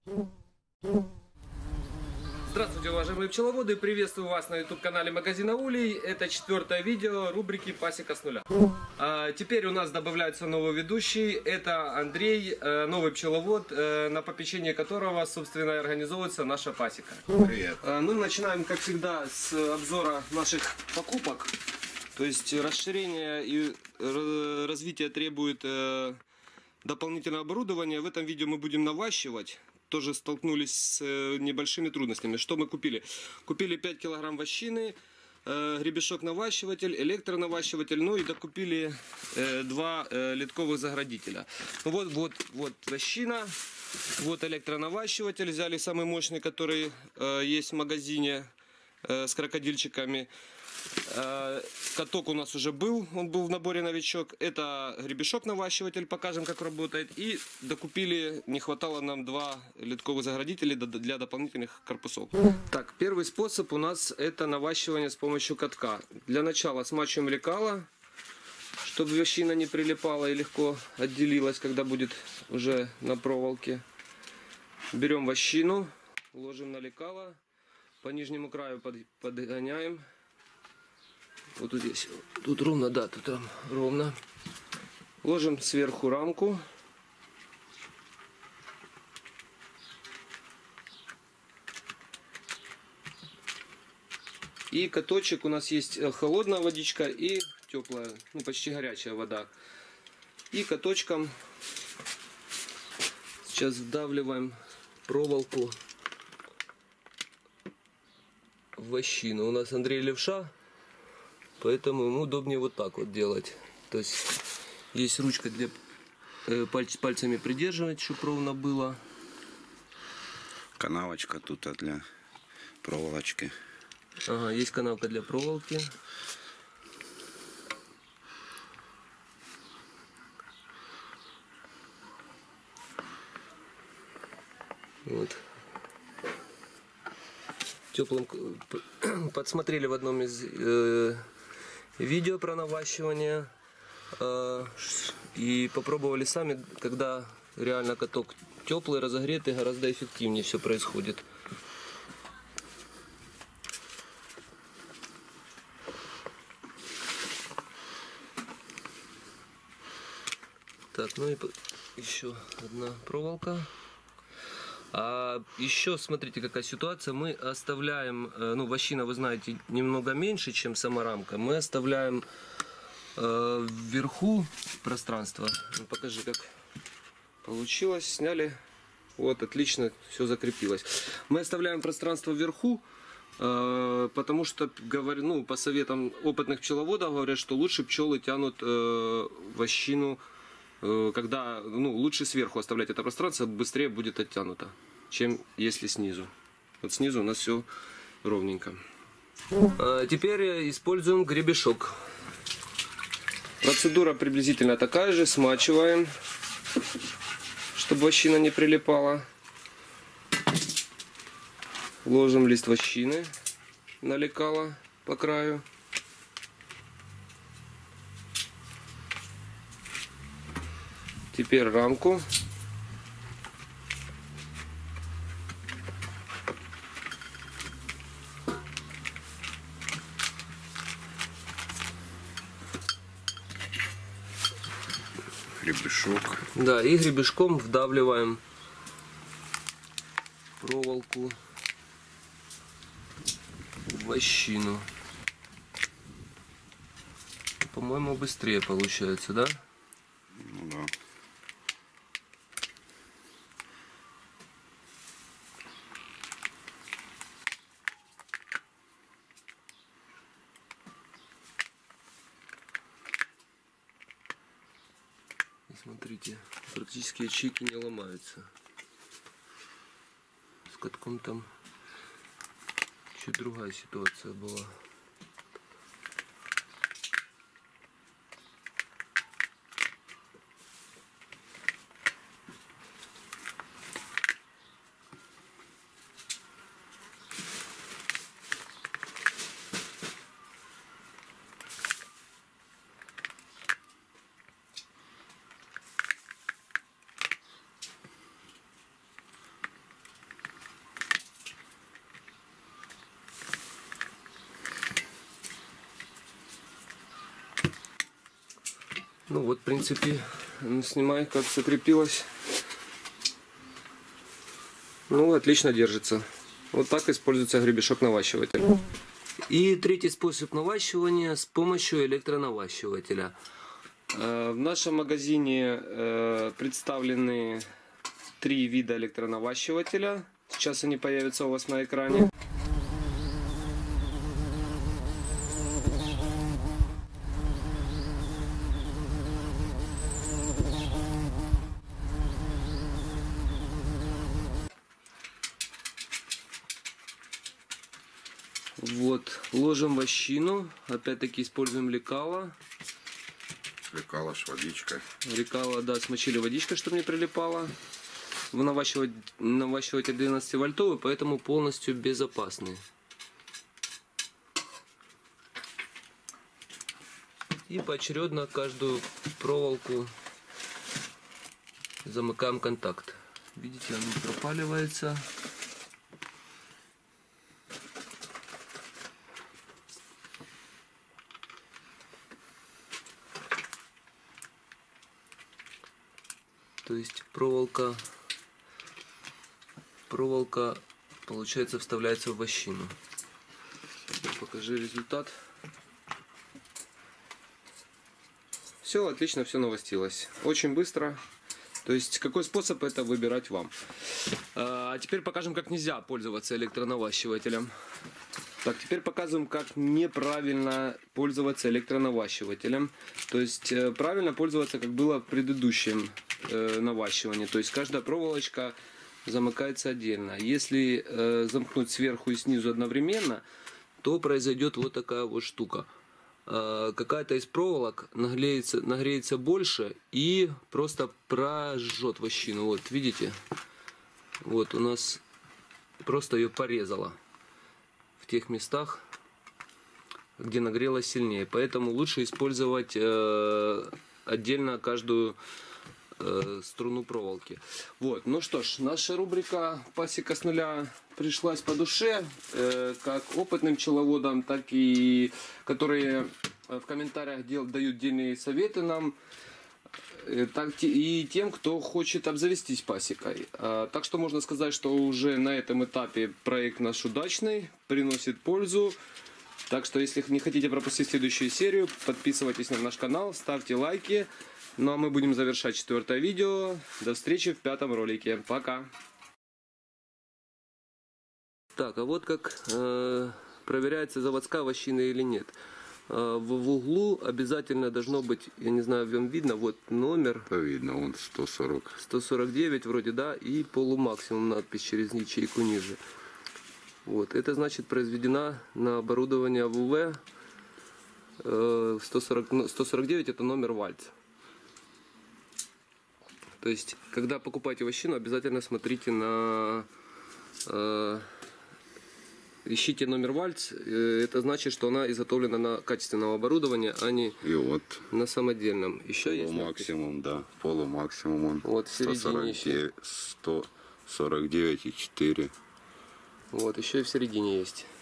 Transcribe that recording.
Здравствуйте, уважаемые пчеловоды! Приветствую вас на YouTube-канале магазина Улей. Это 4-е видео рубрики «Пасека с нуля». Теперь у нас добавляется новый ведущий. Это Андрей, новый пчеловод, на попечении которого, собственно, и организовывается наша пасека. Привет. Мы начинаем, как всегда, с обзора наших покупок. То есть расширение и развитие требует дополнительного оборудования. В этом видео мы будем наващивать. Тоже столкнулись с небольшими трудностями. Что мы купили? Купили 5 килограмм вощины, гребешок-наващиватель, электронаващиватель, ну и докупили 2 литковых заградителя. Вот вощина, вот электронаващиватель. Взяли самый мощный, который есть в магазине, с крокодильчиками. Каток у нас уже был, он был в наборе новичок. Это гребешок-наващиватель, покажем, как работает. И докупили, не хватало нам 2 литковых заградителя для дополнительных корпусов. Так, первый способ у нас это наващивание с помощью катка. Для начала смачиваем лекало, чтобы вощина не прилипала и легко отделилась, когда будет уже на проволоке. Берем вощину, ложим на лекало, по нижнему краю подгоняем. Вот здесь, тут ровно, да, тут там ровно. Ложим сверху рамку. И каточек у нас есть холодная водичка и теплая, ну почти горячая вода. И каточком сейчас вдавливаем проволоку в вощину. У нас Андрей левша. Поэтому ему удобнее вот так вот делать. То есть есть ручка для пальцами придерживать, чтобы ровно было. Канавочка тут для проволочки. Ага, есть канавка для проволоки. Вот. Теплым подсмотрели в одном из видео про наващивание и попробовали сами, когда реально каток теплый, разогретый, гораздо эффективнее все происходит. Так, ну и еще одна проволока. А еще смотрите, какая ситуация. Мы оставляем, ну вощина, вы знаете, немного меньше, чем сама рамка. Мы оставляем вверху пространство. Ну, покажи, как получилось. Сняли. Вот, отлично, все закрепилось. Мы оставляем пространство вверху, потому что, говорю, ну, по советам опытных пчеловодов говорят, что лучше пчелы тянут вощину, когда, ну, лучше сверху оставлять это пространство, быстрее будет оттянуто, чем если снизу. Вот снизу у нас все ровненько. Теперь используем гребешок. Процедура приблизительно такая же. Смачиваем, чтобы вощина не прилипала. Ложим лист вощины на лекало по краю. Теперь рамку. Гребешок. Да, и гребешком вдавливаем проволоку в вощину. По-моему, быстрее получается, да? Ну да. Смотрите, практически ячейки не ломаются. С катком там чуть другая ситуация была. Ну вот, в принципе, ну, снимай, как закрепилось. Ну, отлично держится. Вот так используется гребешок-наващиватель. И третий способ наващивания с помощью электронаващивателя. В нашем магазине представлены 3 вида электронаващивателя. Сейчас они появятся у вас на экране. Вот, ложим вощину, опять-таки используем лекало. Лекало с водичкой. Лекало, да, смочили водичкой, чтобы не прилипало. Наващиватель 12 вольтовый, поэтому полностью безопасный. И поочередно каждую проволоку замыкаем контакт. Видите, он не пропаливается. То есть проволока, получается, вставляется в вощину. Покажи результат. Все отлично, все навостилось. Очень быстро. То есть какой способ, это выбирать вам. А теперь покажем, как нельзя пользоваться электронаващивателем. Так, теперь показываем, как неправильно пользоваться электронаващивателем. То есть правильно пользоваться, как было в предыдущем наващивании. То есть каждая проволочка замыкается отдельно. Если замкнуть сверху и снизу одновременно, то произойдет вот такая вот штука. Какая-то из проволок нагреется больше и просто прожжет вощину. Вот, видите? Вот у нас просто ее порезало в тех местах, где нагрелось сильнее. Поэтому лучше использовать отдельно каждую струну проволоки. Вот, ну что ж, наша рубрика «Пасека с нуля» пришлась по душе, как опытным пчеловодам, так и которые в комментариях дают дельные советы нам, так и тем, кто хочет обзавестись пасекой. Так что можно сказать, что уже на этом этапе проект наш удачный, приносит пользу. Так что если не хотите пропустить следующую серию, подписывайтесь на наш канал, ставьте лайки. Ну а мы будем завершать 4-е видео. До встречи в 5-м ролике. Пока! Так, а вот как проверяется заводская вощина или нет. В углу обязательно должно быть, я не знаю, вам видно, вот номер. Да видно, он 140. 149 вроде, да, и полумаксимум надпись через ячейку ниже. Вот, это значит произведена на оборудование ВВ. 149 это номер вальц. То есть, когда покупаете вощину, обязательно смотрите на... ищите номер вальц. Это значит, что она изготовлена на качественном оборудовании, а не И вот на самодельном. Еще есть полумаксимум, да. Полумаксимум он. Вот в середине 149,4. Вот, еще и в середине есть.